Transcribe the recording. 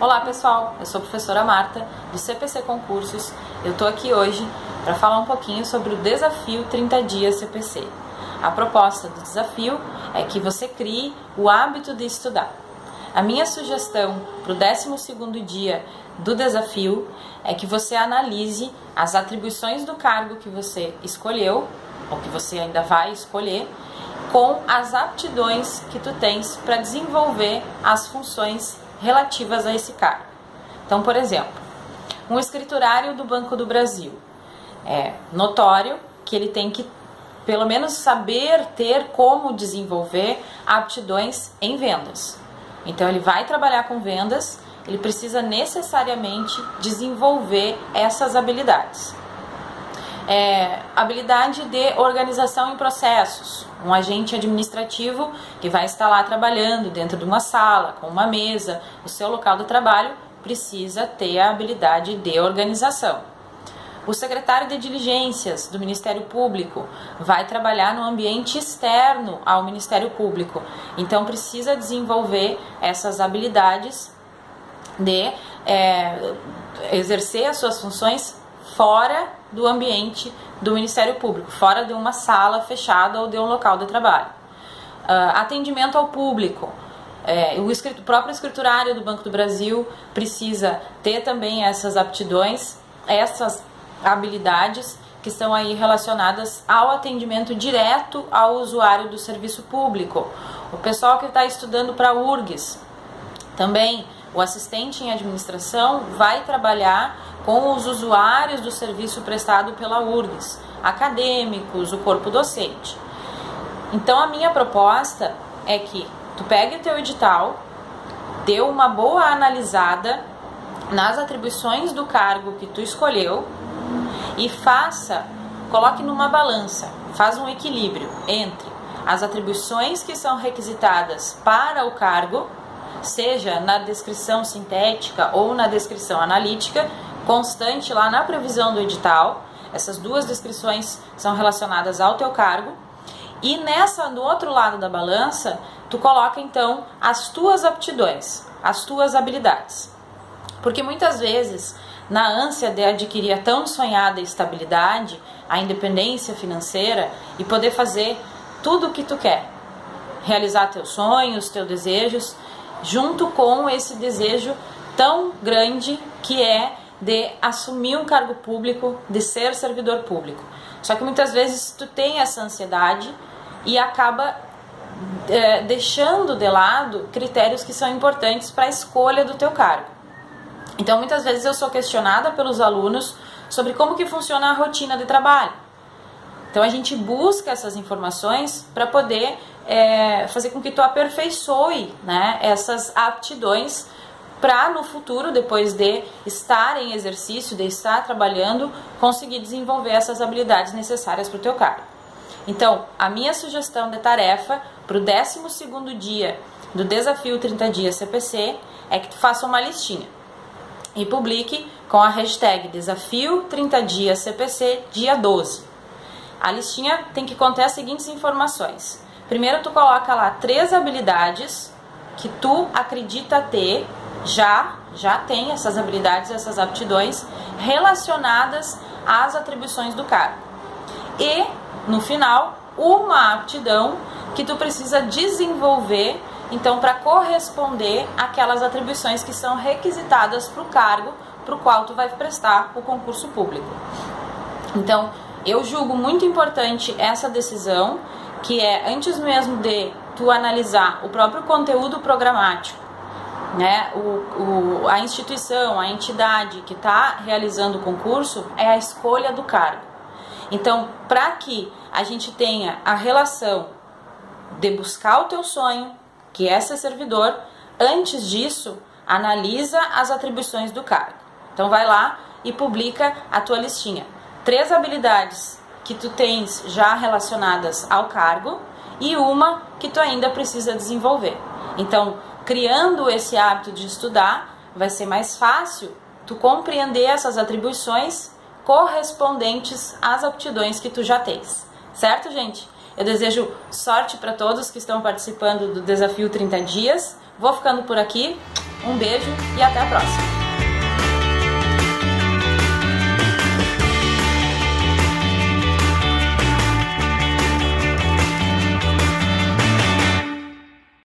Olá pessoal, eu sou a professora Marta do CPC Concursos. Eu estou aqui hoje para falar um pouquinho sobre o desafio 30 dias CPC. A proposta do desafio é que você crie o hábito de estudar. A minha sugestão para o 12º dia do desafio é que você analise as atribuições do cargo que você escolheu, ou que você ainda vai escolher, com as aptidões que tu tens para desenvolver as funções relativas a esse cargo. Então, por exemplo, um escriturário do Banco do Brasil. É notório que ele tem que, pelo menos, saber ter como desenvolver aptidões em vendas. Então, ele vai trabalhar com vendas, ele precisa necessariamente desenvolver essas habilidades. Habilidade de organização em processos. Um agente administrativo que vai estar lá trabalhando dentro de uma sala, com uma mesa, o seu local de trabalho, precisa ter a habilidade de organização. O secretário de diligências do Ministério Público vai trabalhar no ambiente externo ao Ministério Público, então precisa desenvolver essas habilidades de exercer as suas funções fora do ambiente do Ministério Público, fora de uma sala fechada ou de um local de trabalho. Atendimento ao público. O próprio escriturário do Banco do Brasil precisa ter também essas aptidões, essas habilidades que estão aí relacionadas ao atendimento direto ao usuário do serviço público. O pessoal que está estudando para URGS, também o assistente em administração vai trabalhar com os usuários do serviço prestado pela URGS, acadêmicos, o corpo docente. Então a minha proposta é que tu pegue o teu edital, dê uma boa analisada nas atribuições do cargo que tu escolheu e coloque numa balança, faz um equilíbrio entre as atribuições que são requisitadas para o cargo, seja na descrição sintética ou na descrição analítica, constante lá na previsão do edital. Essas duas descrições são relacionadas ao teu cargo. E no outro lado da balança, tu coloca então as tuas aptidões, as tuas habilidades. Porque muitas vezes, na ânsia de adquirir a tão sonhada estabilidade, a independência financeira e poder fazer tudo o que tu quer, realizar teus sonhos, teus desejos, junto com esse desejo tão grande que é de assumir um cargo público, de ser servidor público. Só que muitas vezes tu tem essa ansiedade e acaba deixando de lado critérios que são importantes para a escolha do teu cargo. Então muitas vezes eu sou questionada pelos alunos sobre como que funciona a rotina de trabalho. Então a gente busca essas informações para poder fazer com que tu aperfeiçoe, né, essas aptidões para no futuro, depois de estar em exercício, de estar trabalhando, conseguir desenvolver essas habilidades necessárias para o teu cargo. Então, a minha sugestão de tarefa para o 12º dia do desafio 30 dias CPC é que tu faça uma listinha e publique com a hashtag desafio 30 dias CPC dia 12. A listinha tem que conter as seguintes informações. Primeiro, tu coloca lá 3 habilidades que tu acredita ter, já tem essas habilidades, essas aptidões relacionadas às atribuições do cargo. E, no final, uma aptidão que tu precisa desenvolver, então, para corresponder àquelas atribuições que são requisitadas para o cargo para o qual tu vai prestar o concurso público. Então, eu julgo muito importante essa decisão, que é antes mesmo de tu analisar o próprio conteúdo programático, né, a instituição, a entidade que está realizando o concurso, é a escolha do cargo. Então, para que a gente tenha a relação de buscar o teu sonho, que é ser servidor, antes disso, analisa as atribuições do cargo. Então, vai lá e publica a tua listinha. 3 habilidades que tu tens já relacionadas ao cargo e uma que tu ainda precisa desenvolver. Então, criando esse hábito de estudar, vai ser mais fácil tu compreender essas atribuições correspondentes às aptidões que tu já tens. Certo, gente? Eu desejo sorte para todos que estão participando do desafio 30 dias. Vou ficando por aqui. Um beijo e até a próxima!